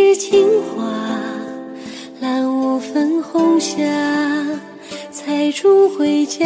枝青花，蓝雾粉红霞，采竹回家，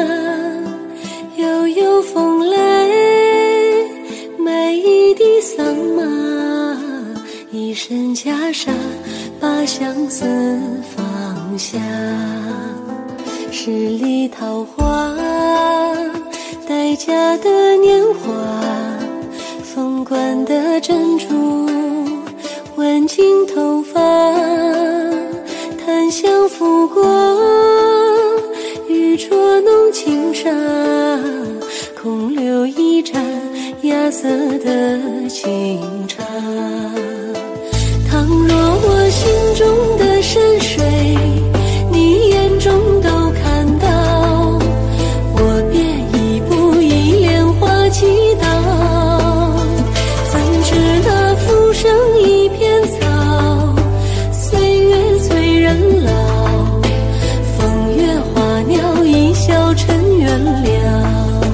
悠悠风来，买一地桑麻，一身袈裟，把相思放下。十里桃花，待嫁的年华，凤冠的珍珠，挽进头发，檀香拂过，玉镯弄轻纱，空留一盏芽色的清茶。倘若我心中的山水，你眼中都看到，我便一步一莲花祈祷。怎知那浮生一片草，岁月催人老，风月花鸟一笑尘缘了。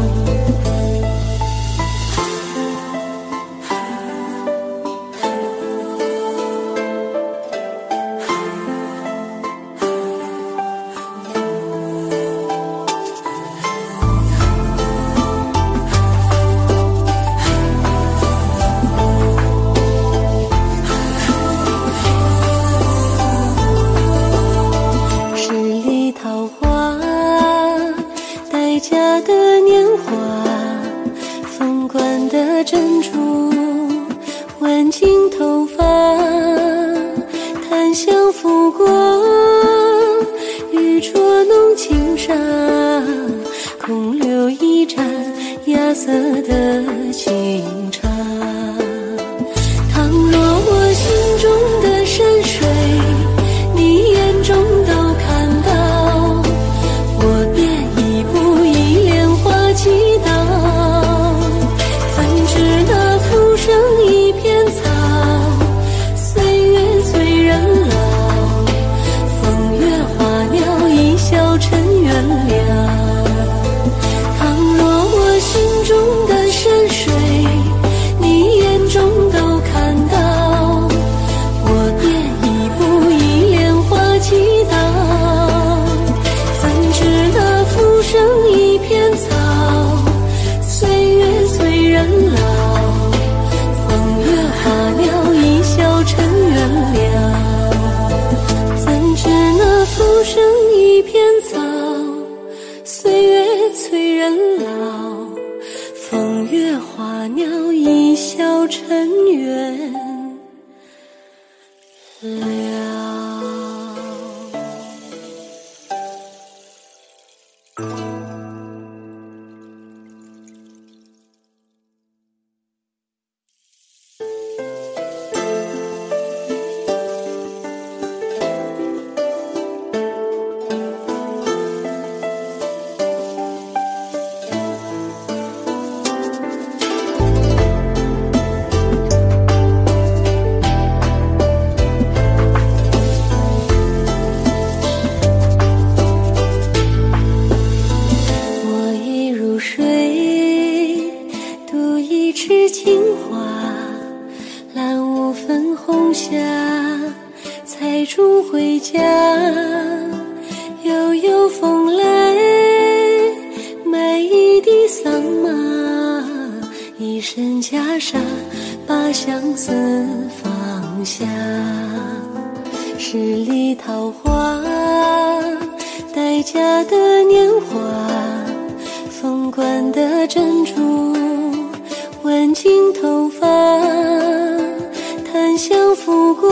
待嫁的年华，凤冠的珍珠，挽进头发，檀香拂过，玉镯弄轻纱，空留一盏芽色的清茶。倘若我心中的山水，你眼中都看到，我便一步一莲花祈祷。怎知那浮生一片草，岁月催人老，风月花鸟一笑尘缘了。倘若我心中的山水，你眼中都看到，我便一步一莲花祈祷。怎知那浮生一片草，岁月催人老，风月花鸟一笑尘缘了。怎知那浮生一片草，岁月催人老，风月花鸟一笑尘缘了。枝青花，蓝雾粉红霞，采竹回家，悠悠风来，买一地桑麻，一身袈裟，把相思放下。十里桃花，待嫁的年华，凤冠的珍珠，挽进头发，檀香拂过，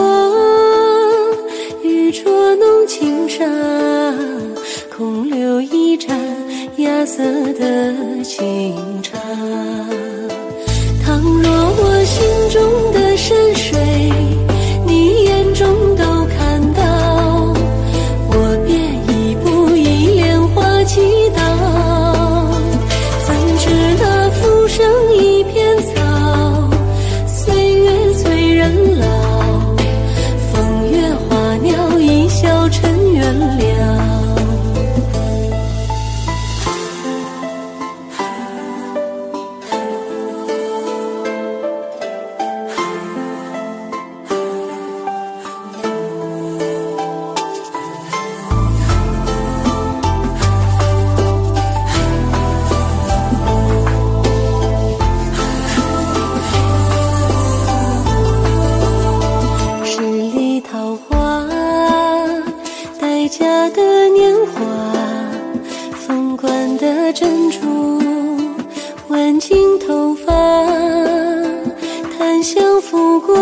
玉镯弄轻纱，空留一盏芽色的清茶。倘若我心中的山水，你眼中都看到，我便一步一莲花祈祷。怎知那浮生一片草，岁月催人老，风月花鸟一笑尘缘了。 家的年华，凤冠的珍珠，挽进头发，檀香拂过，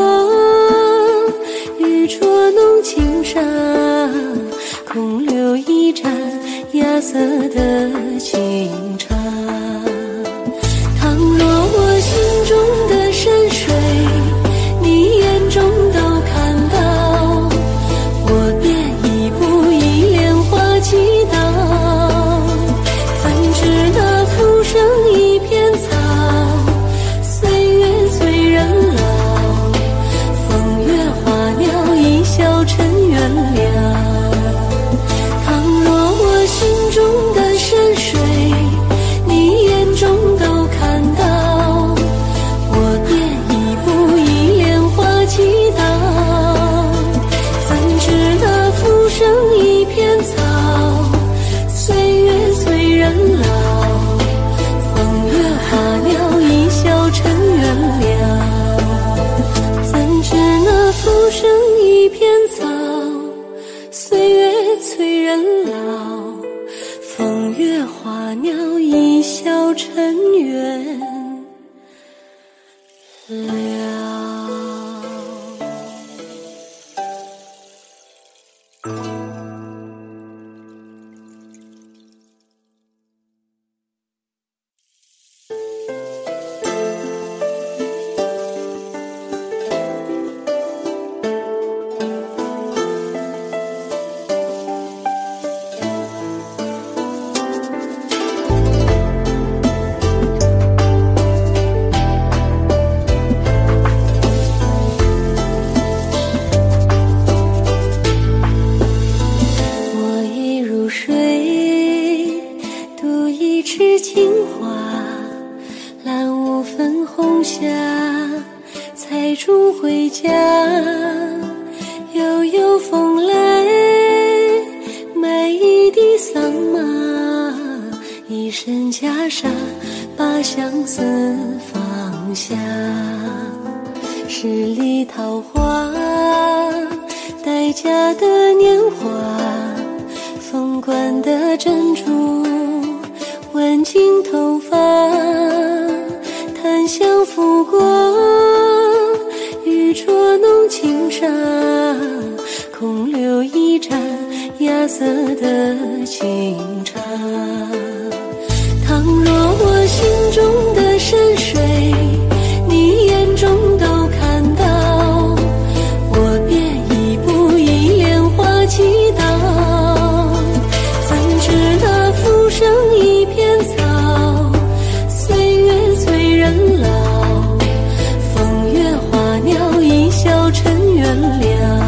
玉镯弄轻纱，空留一盏芽色的清茶。倘若我心中的山水，你眼中都看到，我便一步一莲花祈祷。怎知那浮生一片草，岁月催人老，风月花鸟一笑尘缘了。倘若我心中的山水，你眼中都看到，我便一步一莲花祈祷。怎知那浮生一片草，岁月催人老，风月花鸟一笑尘缘了。怎知那浮生一片草，岁月催人老，风月花鸟一笑尘缘了。回家，悠悠风来，买一地桑麻，一身袈裟，把相思放下。十里桃花，待嫁的年华，凤冠的珍珠，挽进头发，檀香拂过，玉镯弄轻纱，空留一盏芽色的清茶。倘若我心中的山水，你眼中都看到，我便一步一莲花祈祷。怎知那浮生一片草，岁月催人老，风月花鸟一笑尘缘了。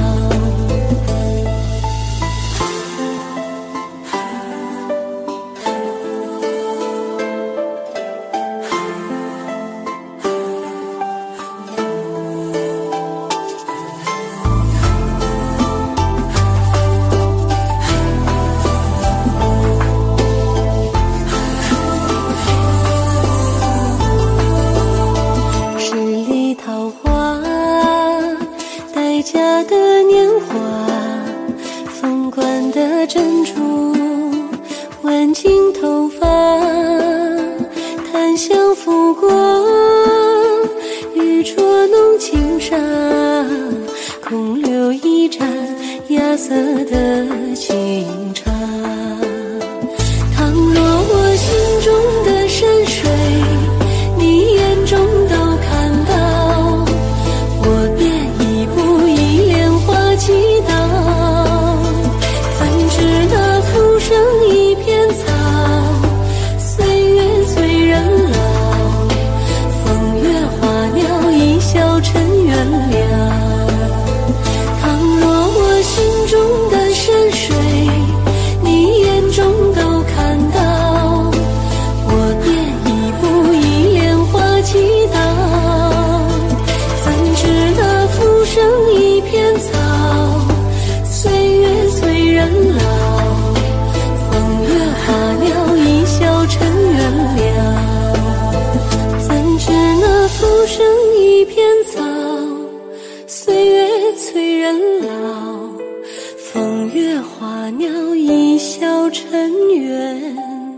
家的年华，凤冠的珍珠，挽进头发，檀香拂过，玉镯弄轻纱，空留一盏芽色的清茶。倘若我心中的山水，你眼中都看到，我便一步一莲花祈祷。怎知那浮生一片草，岁月催人老，风月花鸟一笑尘缘了。倘若我心中的山水，你原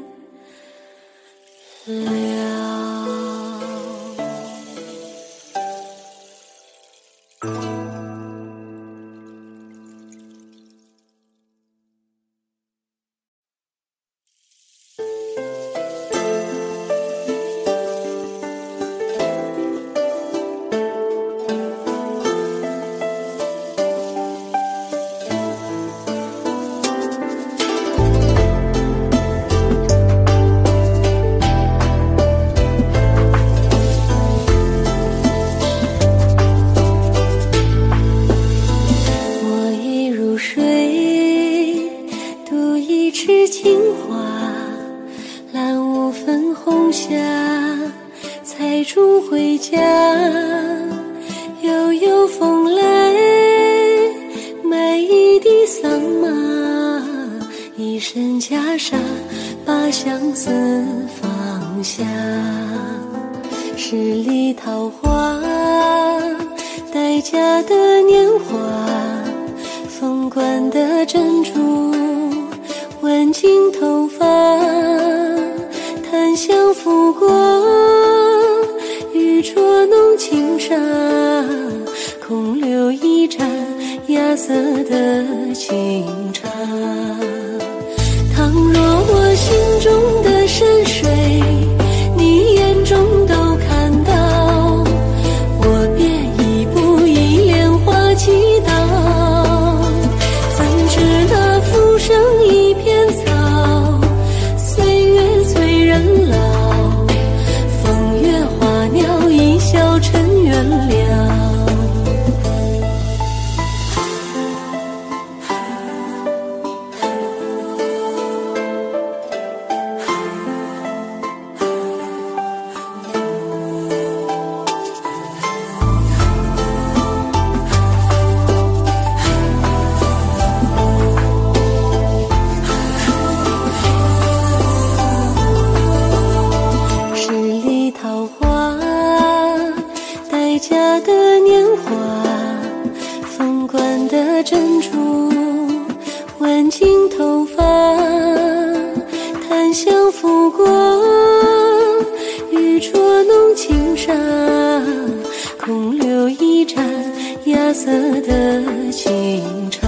了。是青花，蓝雾粉红霞，采竹回家。悠悠风来，买一地桑麻，一身袈裟，把相思放下。十里桃花，待嫁的年华，凤冠的珍珠，挽进头发，檀香拂过，玉镯弄轻纱，空留一盏芽色的清茶。倘若我心中的山水，你眼中都看到，我便一步一莲花祈祷。怎知那浮生一片草，岁月催人老，风月花鸟一笑尘缘了。待嫁的年华，凤冠的珍珠，挽进头发，檀香拂过，玉镯弄轻纱，空留一盏芽色的清茶。